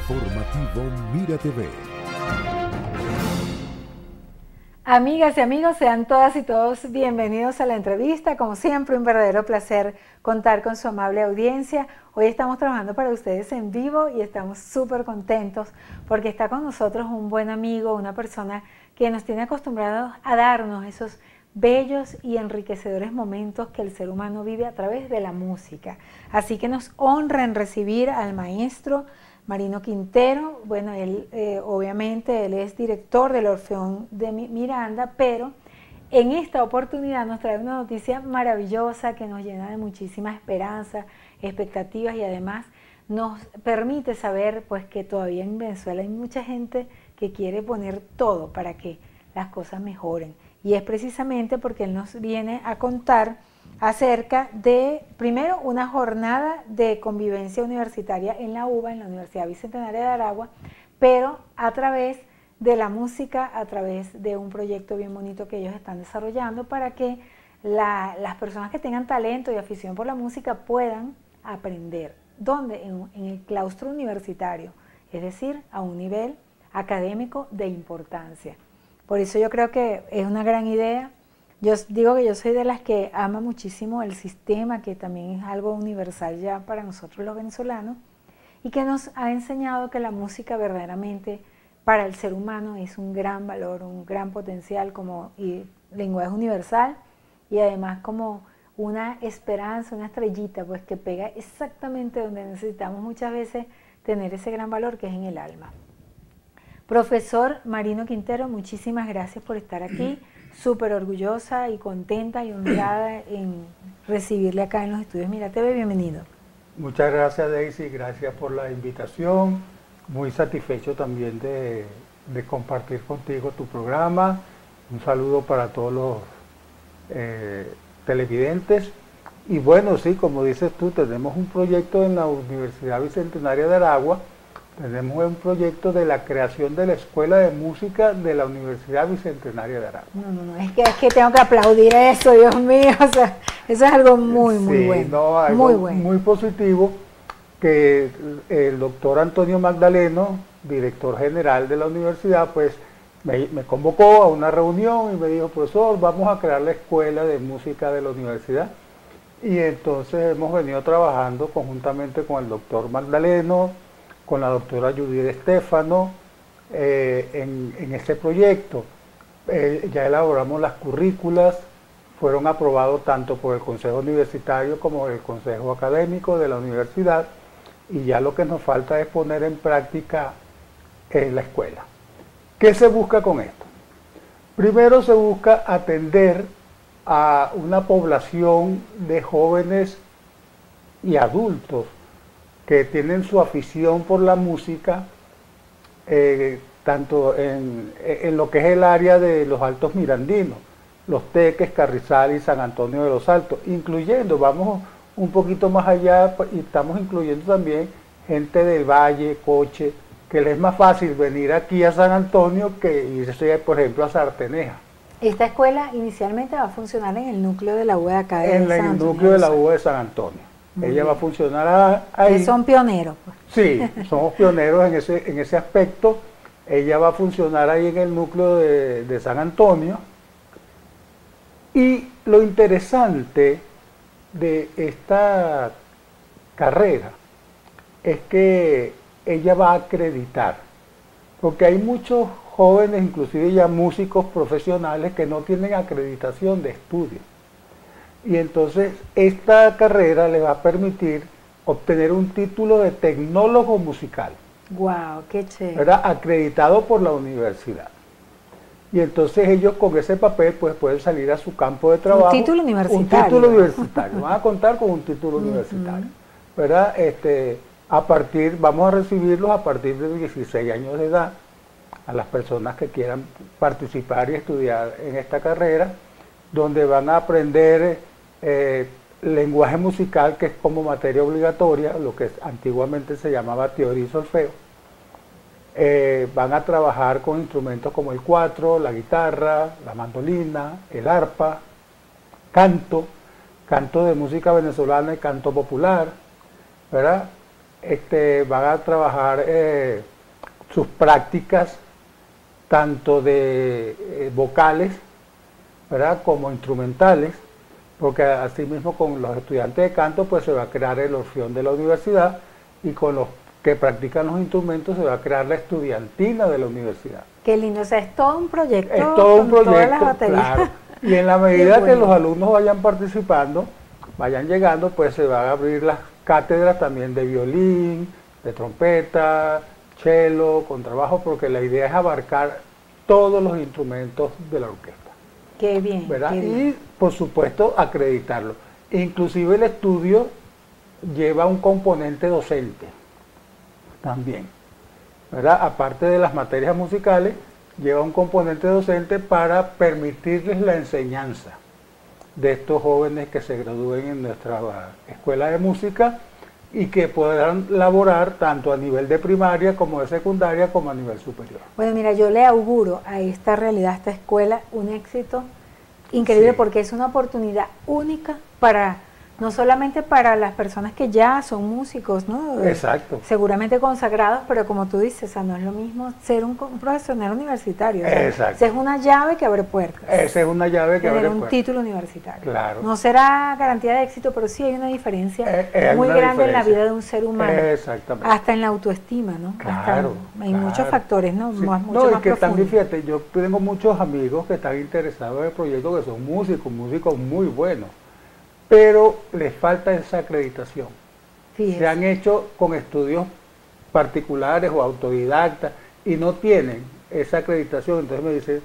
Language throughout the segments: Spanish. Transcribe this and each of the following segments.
Informativo Mira TV. Amigas y amigos, sean todas y todos bienvenidos a la entrevista. Como siempre, un verdadero placer contar con su amable audiencia. Hoy estamos trabajando para ustedes en vivo y estamos súper contentos porque está con nosotros un buen amigo, una persona que nos tiene acostumbrados a darnos esos bellos y enriquecedores momentos que el ser humano vive a través de la música. Así que nos honra en recibir al maestro Marino Quintero. Bueno, él obviamente él es director del Orfeón de Miranda, pero en esta oportunidad nos trae una noticia maravillosa que nos llena de muchísima esperanza, expectativas y además nos permite saber pues que todavía en Venezuela hay mucha gente que quiere poner todo para que las cosas mejoren. Y es precisamente porque él nos viene a contar acerca de, primero, una jornada de convivencia universitaria en la UBA, en la Universidad Bicentenaria de Aragua, pero a través de la música, a través de un proyecto bien bonito que ellos están desarrollando para que las personas que tengan talento y afición por la música puedan aprender. ¿Dónde? En el claustro universitario, es decir, a un nivel académico de importancia. Por eso yo creo que es una gran idea. Yo digo que yo soy de las que ama muchísimo el sistema, que también es algo universal ya para nosotros los venezolanos, y que nos ha enseñado que la música verdaderamente para el ser humano es un gran valor, un gran potencial como lenguaje universal y además como una esperanza, una estrellita, pues que pega exactamente donde necesitamos muchas veces tener ese gran valor que es en el alma. Profesor Marino Quintero, muchísimas gracias por estar aquí, súper orgullosa y contenta y honrada en recibirle acá en los estudios Mira TV, bienvenido. Muchas gracias, Daisy, gracias por la invitación, muy satisfecho también de compartir contigo tu programa, un saludo para todos los televidentes y bueno, sí, como dices tú, tenemos un proyecto en la Universidad Bicentenaria de Aragua. Tenemos un proyecto de la creación de la Escuela de Música de la Universidad Bicentenaria de Aragua. No, es que tengo que aplaudir eso, Dios mío, o sea, eso es algo muy bueno, no, algo muy bueno. Muy positivo, que el doctor Antonio Magdaleno, director general de la universidad, pues me convocó a una reunión y me dijo, profesor, vamos a crear la Escuela de Música de la universidad. Y entonces hemos venido trabajando conjuntamente con el doctor Magdaleno, con la doctora Judith Estefano, en este proyecto. Ya elaboramos las currículas, fueron aprobados tanto por el Consejo Universitario como el Consejo Académico de la universidad, y ya lo que nos falta es poner en práctica la escuela. ¿Qué se busca con esto? Primero se busca atender a una población de jóvenes y adultos que tienen su afición por la música, tanto en lo que es el área de los Altos Mirandinos, Los Teques, Carrizal y San Antonio de los Altos, incluyendo, vamos un poquito más allá y estamos incluyendo también gente del Valle, Coche, que les es más fácil venir aquí a San Antonio que irse, por ejemplo, a Sarteneja. Esta escuela inicialmente va a funcionar en el núcleo de la UBA de acá de San Antonio. En el núcleo de la UBA de San Antonio. Ella va a funcionar ahí. Que son pioneros. Pues. Sí, somos pioneros en ese aspecto. Ella va a funcionar ahí en el núcleo de San Antonio. Y lo interesante de esta carrera es que ella va a acreditar, porque hay muchos jóvenes, inclusive ya músicos profesionales, que no tienen acreditación de estudio. Y entonces esta carrera le va a permitir obtener un título de tecnólogo musical. ¡Guau! ¡Qué chévere! ¿Verdad? Acreditado por la universidad. Y entonces ellos con ese papel pues pueden salir a su campo de trabajo. Un título universitario. Un título universitario. Van a contar con un título universitario. ¿Verdad? Vamos a recibirlos a partir de 16 años de edad, a las personas que quieran participar y estudiar en esta carrera, donde van a aprender lenguaje musical, que es como materia obligatoria, lo que antiguamente se llamaba teoría y solfeo. Van a trabajar con instrumentos como el cuatro, la guitarra, la mandolina, el arpa, canto de música venezolana y canto popular, ¿verdad? van a trabajar sus prácticas tanto de vocales, ¿verdad?, como instrumentales, porque asimismo con los estudiantes de canto pues se va a crear el orfeón de la universidad, y con los que practican los instrumentos se va a crear la estudiantina de la universidad. Qué lindo, o sea, es todo un proyecto. Es todo un con todas las proyecto, baterías. claro. Y en la medida Qué que bueno. los alumnos vayan participando, vayan llegando, pues se van a abrir las cátedras también de violín, de trompeta, cello, contrabajo, porque la idea es abarcar todos los instrumentos de la orquesta, Qué bien, ¿verdad? qué bien. Y por supuesto acreditarlo. Inclusive el estudio lleva un componente docente también, ¿verdad? Aparte de las materias musicales, lleva un componente docente para permitirles la enseñanza de estos jóvenes que se gradúen en nuestra escuela de música y que podrán laborar tanto a nivel de primaria como de secundaria como a nivel superior. Bueno, mira, yo le auguro a esta realidad, a esta escuela, un éxito increíble, Sí. porque es una oportunidad única para, no solamente para las personas que ya son músicos, ¿no? Exacto. Seguramente consagrados, pero como tú dices, o sea, no es lo mismo ser un profesional universitario. O sea, Exacto. esa es una llave que abre puertas. Esa es una llave que Tener abre un puertas. título universitario. Claro. No será garantía de éxito, pero sí hay una diferencia Hay muy una grande en la diferencia. vida de un ser humano. Exactamente. Hasta en la autoestima, ¿no? Claro, Hasta, hay claro. muchos factores, ¿no? Sí. Mucho No, y más que también, profundos. fíjate, yo tengo muchos amigos que están interesados en el proyecto, que son músicos muy buenos, pero les falta esa acreditación. Fíjese. Se han hecho con estudios particulares o autodidactas y no tienen esa acreditación. Entonces me dicen,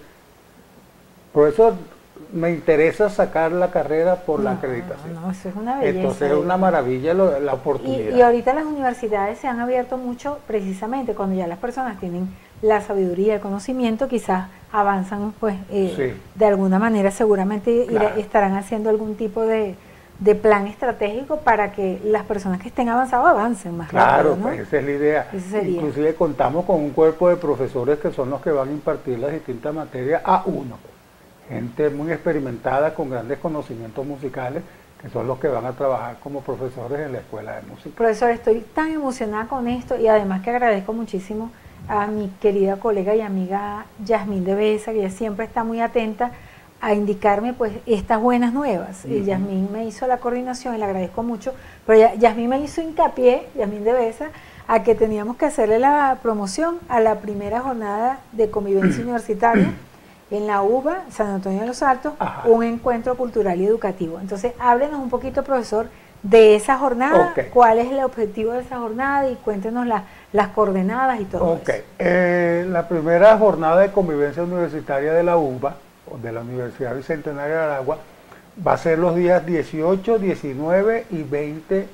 profesor, me interesa sacar la carrera por la acreditación. No, eso es una belleza. Entonces es una maravilla la Y oportunidad. ahorita las universidades se han abierto mucho precisamente cuando ya las personas tienen la sabiduría, el conocimiento, quizás avanzan pues Sí. de alguna manera, seguramente Claro. estarán haciendo algún tipo de plan estratégico para que las personas que estén avanzados avancen más Claro, rápido, ¿no? pues esa es la idea. Ese sería. Inclusive contamos con un cuerpo de profesores que son los que van a impartir las distintas materias a uno. Gente muy experimentada con grandes conocimientos musicales, que son los que van a trabajar como profesores en la escuela de música. Profesor, estoy tan emocionada con esto y además que agradezco muchísimo a mi querida colega y amiga Yasmín de Besa, que ella siempre está muy atenta a indicarme pues estas buenas nuevas. Y Yasmín me hizo la coordinación y le agradezco mucho, pero Yasmín me hizo hincapié, Yasmín de Besa, a que teníamos que hacerle la promoción a la primera jornada de convivencia universitaria en la UBA, San Antonio de los Altos, Ajá. un encuentro cultural y educativo. Entonces, háblenos un poquito, profesor, de esa jornada, Ok. cuál es el objetivo de esa jornada y cuéntenos las coordenadas y todo Ok, eso. la primera jornada de convivencia universitaria de la UBA, o de la Universidad Bicentenaria de Aragua, va a ser los días 18, 19 y 20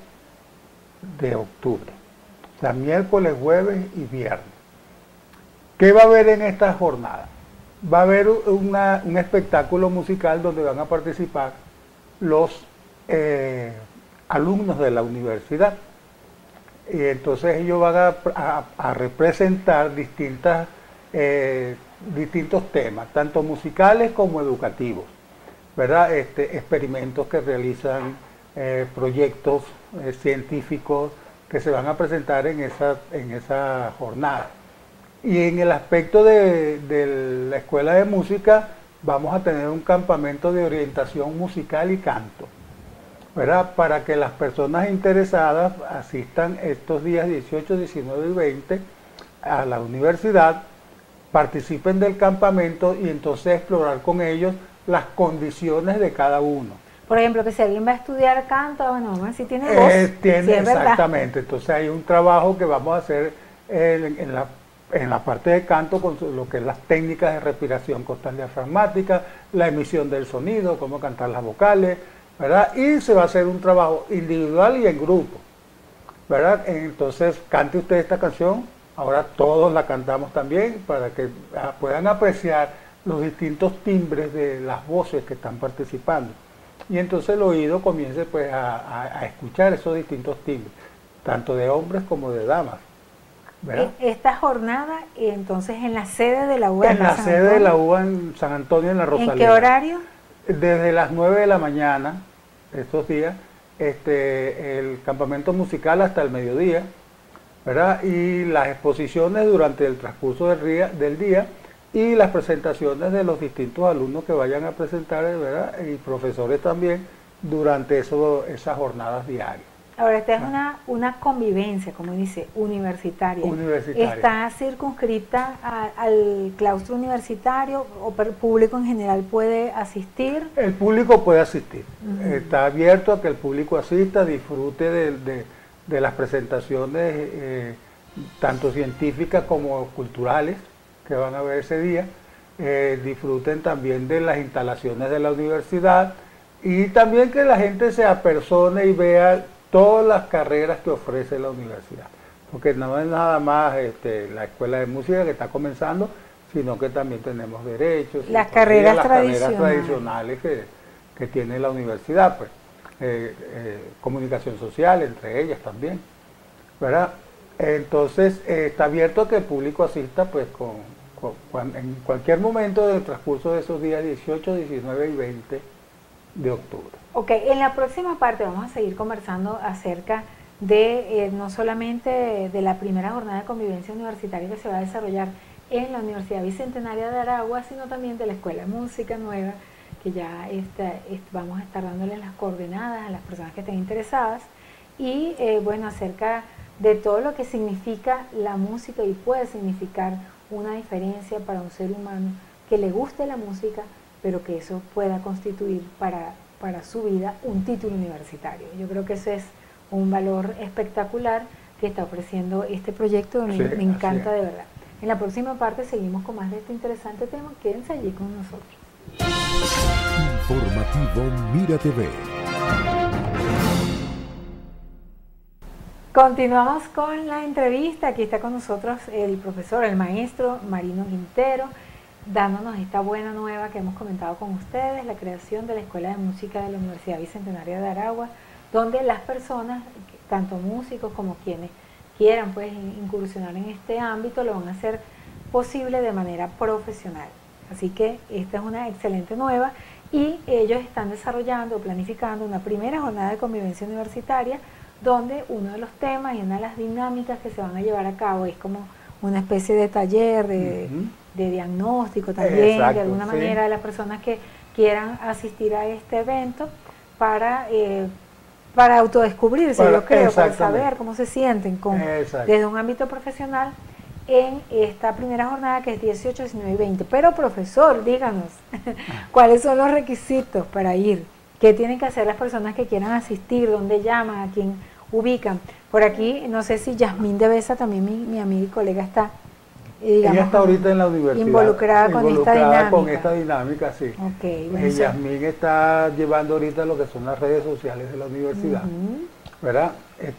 de octubre. O sea, miércoles, jueves y viernes. ¿Qué va a haber en esta jornada? Va a haber un espectáculo musical donde van a participar los alumnos de la universidad. Y entonces ellos van a representar distintos temas, tanto musicales como educativos, ¿verdad? Experimentos que realizan, proyectos científicos que se van a presentar en esa jornada. Y en el aspecto de la escuela de música vamos a tener un campamento de orientación musical y canto, ¿verdad? Para que las personas interesadas asistan estos días 18, 19 y 20 a la universidad, participen del campamento y entonces explorar con ellos las condiciones de cada uno. Por ejemplo, que si alguien va a estudiar canto, bueno, vamos a ver si tiene voz. Tiene, si es verdad. exactamente, entonces hay un trabajo que vamos a hacer en la parte de canto con lo que es las técnicas de respiración costal diafragmática, la emisión del sonido, cómo cantar las vocales, ¿verdad? Y se va a hacer un trabajo individual y en grupo, ¿verdad? Entonces, cante usted esta canción, ahora todos la cantamos también para que puedan apreciar los distintos timbres de las voces que están participando. Y entonces el oído comience pues a escuchar esos distintos timbres, tanto de hombres como de damas, ¿verdad? Esta jornada, entonces, en la sede de la UBA. En la sede de la UBA en San Antonio, en la Rosaleda. ¿En qué horario? Desde las 9 de la mañana, estos días, el campamento musical hasta el mediodía, ¿verdad? Y las exposiciones durante el transcurso del día y las presentaciones de los distintos alumnos que vayan a presentar, ¿verdad? Y profesores también durante esas jornadas diarias. Ahora, esta es una convivencia, como dice, universitaria. ¿Está circunscrita al claustro universitario o el público en general puede asistir? El público puede asistir. Está abierto a que el público asista, disfrute de las presentaciones tanto científicas como culturales que van a ver ese día. Disfruten también de las instalaciones de la universidad y también que la gente se apersone y vea todas las carreras que ofrece la universidad, porque no es nada más la escuela de música que está comenzando, sino que también tenemos derechos, las carreras tradicionales que tiene la universidad, pues, comunicación social entre ellas también, ¿verdad? Entonces está abierto a que el público asista pues en cualquier momento del transcurso de esos días 18, 19 y 20 de octubre. Ok, en la próxima parte vamos a seguir conversando acerca de no solamente de la primera jornada de convivencia universitaria que se va a desarrollar en la Universidad Bicentenaria de Aragua, sino también de la Escuela de Música Nueva, que ya vamos a estar dándole las coordenadas a las personas que estén interesadas, y bueno, acerca de todo lo que significa la música y puede significar una diferencia para un ser humano que le guste la música, pero que eso pueda constituir para su vida un título universitario. Yo creo que eso es un valor espectacular que está ofreciendo este proyecto, me encanta de verdad. En la próxima parte seguimos con más de este interesante tema, quédense allí con nosotros. Informativo Mira TV. Continuamos con la entrevista, aquí está con nosotros el profesor, el maestro Marino Quintero, dándonos esta buena nueva que hemos comentado con ustedes, la creación de la Escuela de Música de la Universidad Bicentenaria de Aragua, donde las personas, tanto músicos como quienes quieran pues incursionar en este ámbito, lo van a hacer posible de manera profesional. Así que esta es una excelente nueva y ellos están desarrollando, planificando una primera jornada de convivencia universitaria, donde uno de los temas y una de las dinámicas que se van a llevar a cabo es como una especie de taller de diagnóstico también, de alguna manera, de las personas que quieran asistir a este evento para autodescubrirse, yo creo, para saber cómo se sienten desde un ámbito profesional en esta primera jornada que es 18, 19 y 20. Pero profesor, díganos, ¿cuáles son los requisitos para ir? ¿Qué tienen que hacer las personas que quieran asistir? ¿Dónde llaman? ¿A quién ubican? Por aquí, no sé si Yasmín de Besa, también mi amiga y colega, está digamos, ella está ahorita en la universidad involucrada con esta dinámica, sí. Okay, bueno, Yasmín está llevando ahorita lo que son las redes sociales de la universidad, ¿verdad?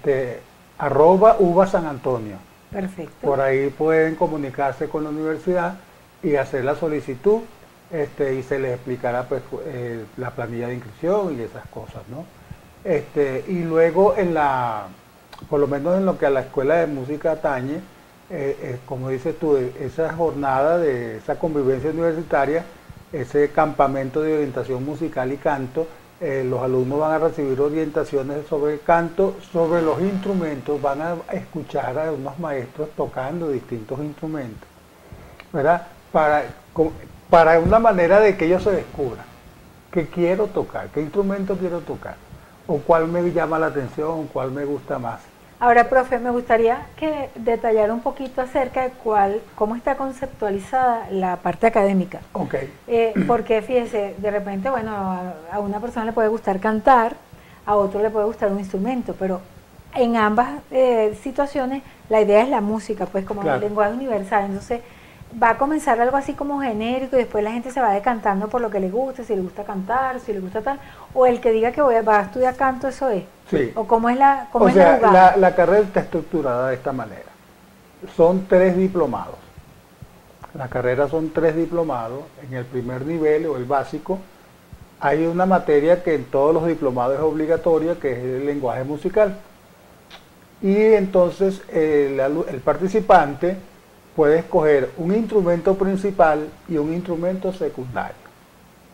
@UBA San Antonio. Perfecto. Por ahí pueden comunicarse con la universidad y hacer la solicitud, y se les explicará pues la planilla de inscripción y esas cosas, ¿no? Y luego por lo menos en lo que a la Escuela de Música atañe, como dices tú, esa jornada de esa convivencia universitaria, ese campamento de orientación musical y canto, los alumnos van a recibir orientaciones sobre el canto, sobre los instrumentos, van a escuchar a unos maestros tocando distintos instrumentos, ¿verdad? Para una manera de que ellos se descubran qué quiero tocar, qué instrumento quiero tocar, o cuál me llama la atención, cuál me gusta más. Ahora, profe, me gustaría que detallara un poquito acerca de cómo está conceptualizada la parte académica. Ok. Porque fíjese, de repente, bueno, a una persona le puede gustar cantar, a otro le puede gustar un instrumento, pero en ambas situaciones la idea es la música, pues como el lenguaje universal. Entonces, va a comenzar algo así como genérico y después la gente se va decantando por lo que le gusta, si le gusta cantar, si le gusta tal, o el que diga que va a estudiar canto, eso es. Sí. O cómo es la la carrera está estructurada de esta manera. Son 3 diplomados. La carrera son 3 diplomados. En el primer nivel o el básico hay una materia que en todos los diplomados es obligatoria, que es el lenguaje musical. Y entonces el participante puede escoger un instrumento principal y un instrumento secundario,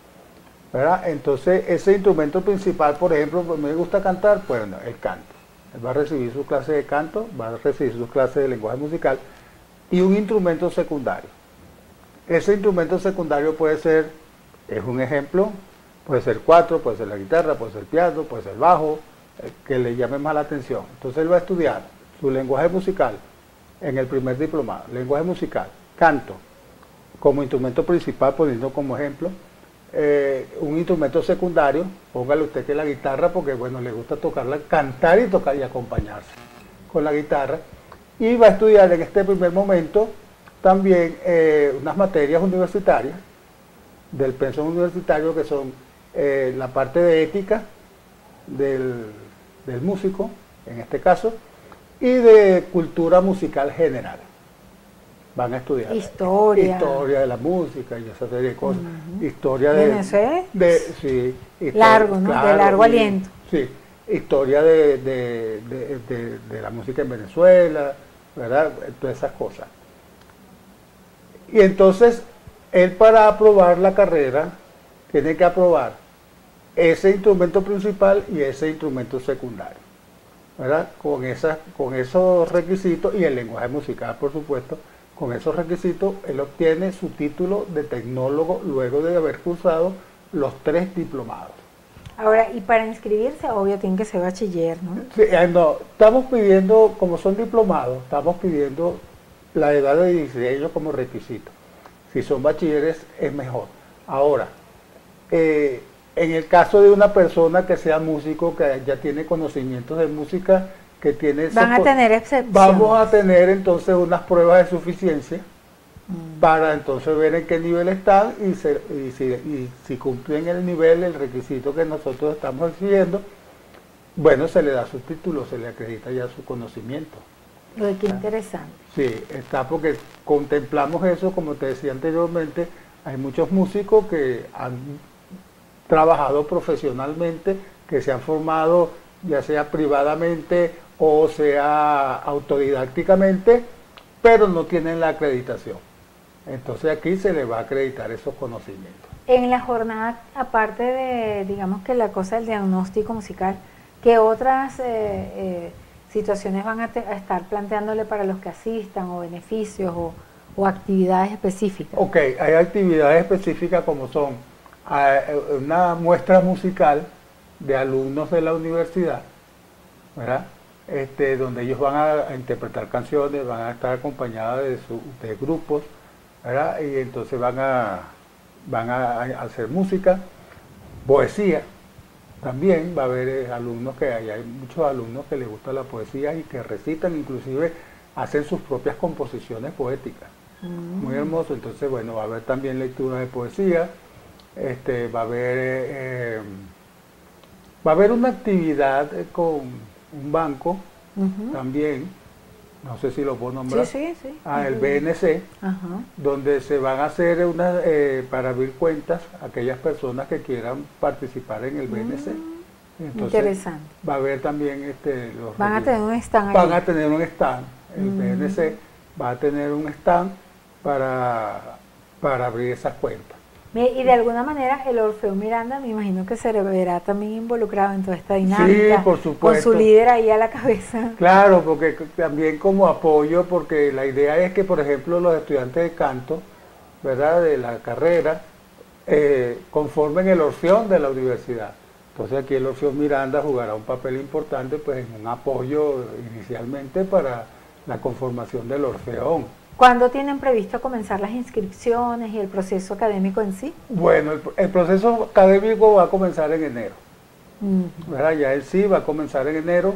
¿verdad? Entonces ese instrumento principal, por ejemplo, pues me gusta cantar, bueno, el canto. Él va a recibir su clase de canto, va a recibir su clase de lenguaje musical y un instrumento secundario. Ese instrumento secundario puede ser, es un ejemplo, puede ser cuatro, puede ser la guitarra, puede ser el piano, puede ser el bajo, que le llame más la atención. Entonces él va a estudiar su lenguaje musical en el primer diplomado, lenguaje musical, canto, como instrumento principal, poniendo como ejemplo, un instrumento secundario, póngale usted que la guitarra, porque bueno, le gusta tocarla, cantar y tocar y acompañarse con la guitarra, y va a estudiar en este primer momento también unas materias universitarias del pensum universitario que son la parte de ética del músico, en este caso, y de cultura musical general. Van a estudiar historia de la música y esa serie de cosas. Historia sí, largo, ¿no? Claro, de largo aliento. Sí, historia de la música en Venezuela, ¿verdad? Todas esas cosas. Y entonces, él para aprobar la carrera, tiene que aprobar ese instrumento principal y ese instrumento secundario, ¿verdad? Con esos requisitos y el lenguaje musical, por supuesto, con esos requisitos, él obtiene su título de tecnólogo luego de haber cursado los 3 diplomados. Ahora, y para inscribirse, obvio, tiene que ser bachiller, ¿no? Sí, no, estamos pidiendo, como son diplomados, estamos pidiendo la edad de 16 años como requisito. Si son bachilleres, es mejor. Ahora, en el caso de una persona que sea músico, que ya tiene conocimientos de música, que tiene... Van a tener excepciones. Vamos a tener entonces unas pruebas de suficiencia para entonces ver en qué nivel están y si cumplen el nivel, el requisito que nosotros estamos exigiendo, bueno, se le da su título, se le acredita ya su conocimiento. Qué interesante. Sí, está porque contemplamos eso, como te decía anteriormente, hay muchos músicos que han trabajado profesionalmente, que se han formado ya sea privadamente o sea autodidácticamente, pero no tienen la acreditación. Entonces aquí se le va a acreditar esos conocimientos. En la jornada, aparte de, digamos que la cosa del diagnóstico musical, ¿qué otras situaciones van a estar planteándole para los que asistan, o beneficios, o actividades específicas? Ok, hay actividades específicas como son una muestra musical de alumnos de la universidad, ¿verdad? Donde ellos van a interpretar canciones, van a estar acompañados de grupos, ¿verdad? Y entonces van a hacer música, poesía. También va a haber alumnos hay muchos alumnos que les gusta la poesía y que recitan, inclusive hacen sus propias composiciones poéticas. Muy hermoso. Entonces, bueno, va a haber también lectura de poesía, va a haber una actividad con un banco también, no sé si lo puedo nombrar, sí. El BNC, donde se van a hacer para abrir cuentas a aquellas personas que quieran participar en el BNC. Entonces, interesante. Va a haber también van a tener un stand. Van a tener un stand, el BNC va a tener un stand para abrir esas cuentas. Y de alguna manera el Orfeón Miranda, me imagino que se verá también involucrado en toda esta dinámica. Sí, por supuesto. Con su líder ahí a la cabeza. Claro, porque también como apoyo, porque la idea es que, por ejemplo, los estudiantes de canto, ¿verdad?, de la carrera, conformen el Orfeón de la universidad. Entonces aquí el Orfeón Miranda jugará un papel importante, pues, en un apoyo inicialmente para la conformación del Orfeón. ¿Cuándo tienen previsto comenzar las inscripciones y el proceso académico en sí? Bueno, el proceso académico va a comenzar en enero. ¿Verdad? Ya él sí va a comenzar en enero,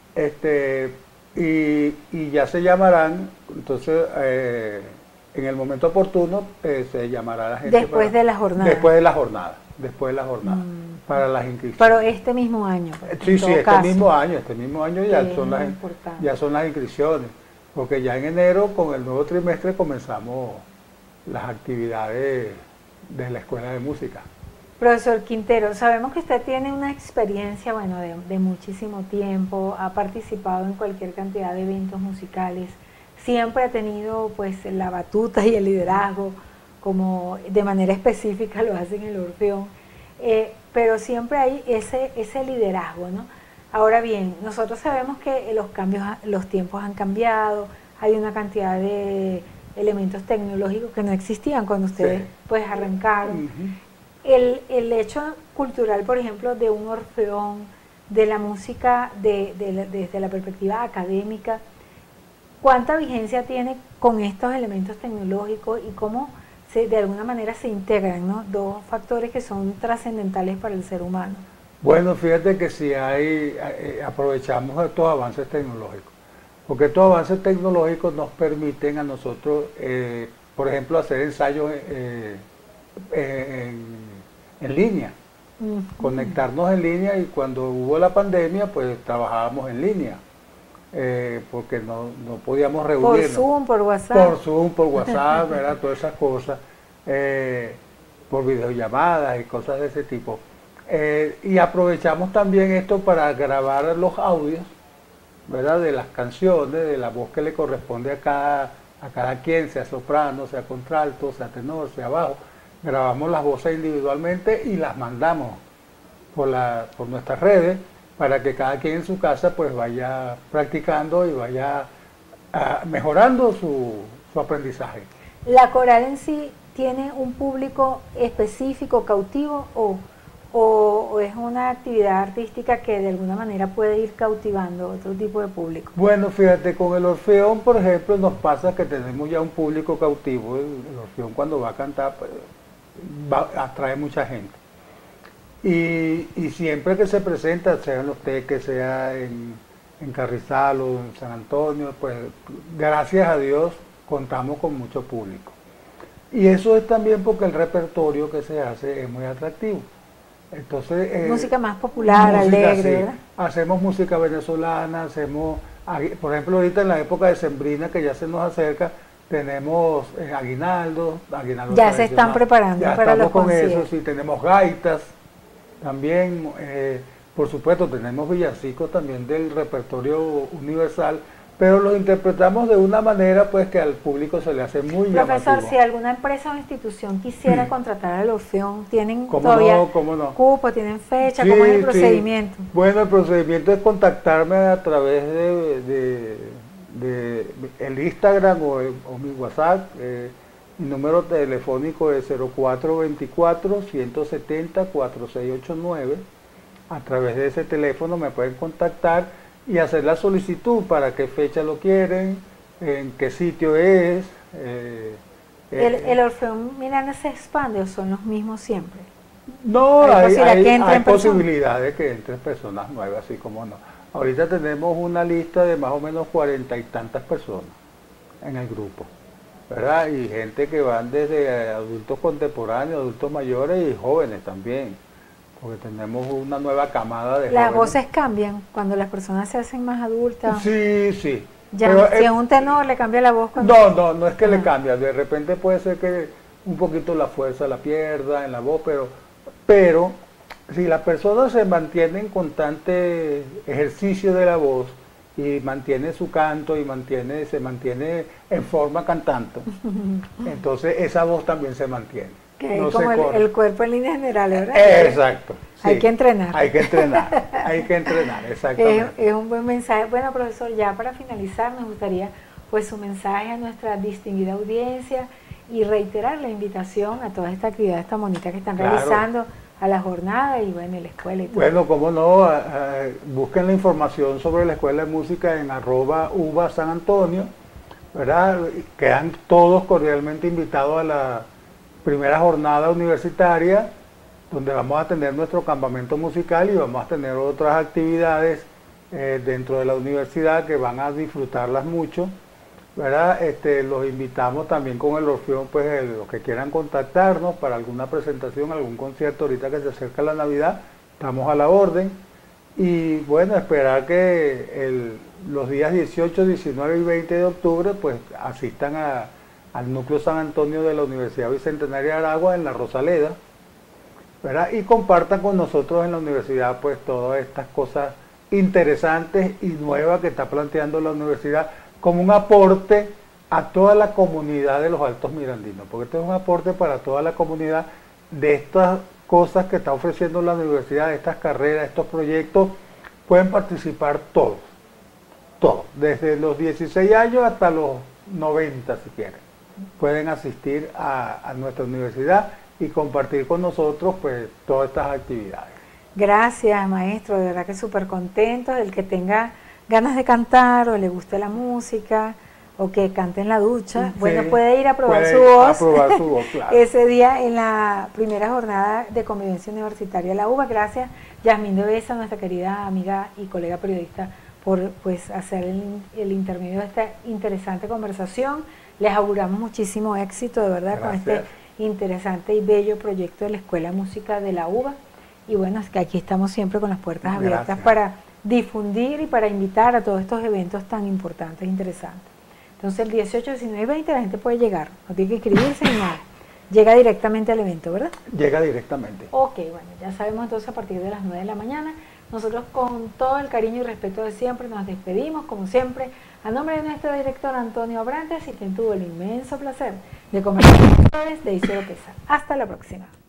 y ya se llamarán, entonces en el momento oportuno se llamará a la gente. Después de la jornada. Después de la jornada, para las inscripciones. Pero este mismo año. Sí, este mismo año ya son las inscripciones. Porque ya en enero, con el nuevo trimestre, comenzamos las actividades de la Escuela de Música. Profesor Quintero, sabemos que usted tiene una experiencia, bueno, de muchísimo tiempo, ha participado en cualquier cantidad de eventos musicales, siempre ha tenido pues la batuta y el liderazgo, como de manera específica lo hace en el Orfeón, pero siempre hay ese liderazgo, ¿no? Ahora bien, nosotros sabemos que los cambios, los tiempos han cambiado, hay una cantidad de elementos tecnológicos que no existían cuando ustedes pues arrancaron. El hecho cultural, por ejemplo, de un orfeón, de la música desde la perspectiva académica, ¿cuánta vigencia tiene con estos elementos tecnológicos y cómo de alguna manera se integran, ¿no? Dos factores que son trascendentales para el ser humano? Bueno, fíjate que si aprovechamos estos avances tecnológicos, porque estos avances tecnológicos nos permiten a nosotros, por ejemplo, hacer ensayos en línea, conectarnos en línea, y cuando hubo la pandemia, pues trabajábamos en línea, porque no podíamos reunirnos. Por Zoom, por WhatsApp. Por Zoom, por WhatsApp, ¿verdad? Todas esas cosas, por videollamadas y cosas de ese tipo. Y aprovechamos también esto para grabar los audios, ¿verdad? De las canciones, de la voz que le corresponde a cada quien, sea soprano, sea contralto, sea tenor, sea bajo. Grabamos las voces individualmente y las mandamos por nuestras redes para que cada quien en su casa pues vaya practicando y vaya mejorando su aprendizaje. ¿La coral en sí tiene un público específico, cautivo, o es una actividad artística que de alguna manera puede ir cautivando otro tipo de público? Bueno, fíjate, con el Orfeón, por ejemplo, nos pasa que tenemos ya un público cautivo. El Orfeón, cuando va a cantar, pues, atrae mucha gente. Y siempre que se presenta, sea en Los Teques, sea en Carrizal o en San Antonio, pues gracias a Dios contamos con mucho público. Y eso es también porque el repertorio que se hace es muy atractivo. Entonces, música más popular, alegre, sí. ¿verdad? Hacemos música venezolana, hacemos, por ejemplo, ahorita en la época de Sembrina, que ya se nos acerca, tenemos aguinaldo ya se están preparando ya para los con conciertos. eso, sí, tenemos gaitas también, por supuesto tenemos villancicos también del repertorio universal, pero los interpretamos de una manera pues que al público se le hace muy llamativo. Profesor, si alguna empresa o institución quisiera contratar al Orfeón, ¿tienen ¿Cómo todavía no? cupo, tienen fecha? Sí, ¿Cómo es el procedimiento? Bueno, el procedimiento es contactarme a través de el Instagram o mi WhatsApp. Mi número telefónico es 0424-170-4689. A través de ese teléfono me pueden contactar y hacer la solicitud para qué fecha lo quieren, en qué sitio es. ¿El Orfeón Miranda se expande o son los mismos siempre? No, hay posibilidad posibilidades que entren personas nuevas, así como no. Ahorita tenemos una lista de más o menos 40 y tantas personas en el grupo, ¿verdad? Y gente que van desde adultos contemporáneos, adultos mayores y jóvenes también, porque tenemos una nueva camada de jóvenes. ¿Las voces cambian cuando las personas se hacen más adultas? Sí. Ya, pero, si es un tenor, le cambia la voz cuando... No es que le cambia, de repente puede ser que un poquito la fuerza la pierda en la voz, pero si la persona se mantiene en constante ejercicio de la voz y mantiene su canto y se mantiene en forma cantando, entonces esa voz también se mantiene. Que no como se el cuerpo en líneas generales, ¿verdad? Exacto. Sí. Hay que entrenar. Hay que entrenar, exactamente. Es un buen mensaje. Bueno, profesor, ya para finalizar nos gustaría pues su mensaje a nuestra distinguida audiencia y reiterar la invitación a todas estas actividades tan bonitas que están realizando, a la jornada y bueno, la escuela y todo. Bueno, cómo no, busquen la información sobre la Escuela de Música en @UBA San Antonio, ¿verdad? Quedan todos cordialmente invitados a la primera jornada universitaria, donde vamos a tener nuestro campamento musical y vamos a tener otras actividades dentro de la universidad que van a disfrutarlas mucho, ¿verdad? Los invitamos también con el Orfeón, pues los que quieran contactarnos para alguna presentación, algún concierto, ahorita que se acerca la Navidad, estamos a la orden. Y bueno, esperar que los días 18, 19 y 20 de octubre pues asistan al Núcleo San Antonio de la Universidad Bicentenaria de Aragua en La Rosaleda, ¿verdad? Y compartan con nosotros en la universidad pues todas estas cosas interesantes y nuevas que está planteando la universidad como un aporte a toda la comunidad de los Altos Mirandinos, porque este es un aporte para toda la comunidad de estas cosas que está ofreciendo la universidad, estas carreras, estos proyectos pueden participar todos, desde los 16 años hasta los 90 si quieren. Pueden asistir a nuestra universidad y compartir con nosotros pues todas estas actividades. Gracias, maestro, de verdad que súper contento. El que tenga ganas de cantar o le guste la música o que cante en la ducha, Sí, bueno, puede ir a probar puede su voz, a probar su voz, claro. ese día en la primera jornada de convivencia universitaria de la UBA. Gracias, Yasmín de Besa, nuestra querida amiga y colega periodista, por pues hacer el intermedio de esta interesante conversación. Les auguramos muchísimo éxito, de verdad, Gracias. con este interesante y bello proyecto de la Escuela de Música de la UBA. Y bueno, es que aquí estamos siempre con las puertas abiertas Gracias. para difundir y para invitar a todos estos eventos tan importantes e interesantes. Entonces el 18, 19 y 20 la gente puede llegar, no tiene que inscribirse ni nada. Llega directamente al evento, ¿verdad? Llega directamente. Ok, bueno, ya sabemos entonces a partir de las 9 de la mañana. Nosotros con todo el cariño y respeto de siempre nos despedimos, como siempre, a nombre de nuestro director Antonio Abrantes, y quien tuvo el inmenso placer de conversar con ustedes, de Isidro Pesa. Hasta la próxima.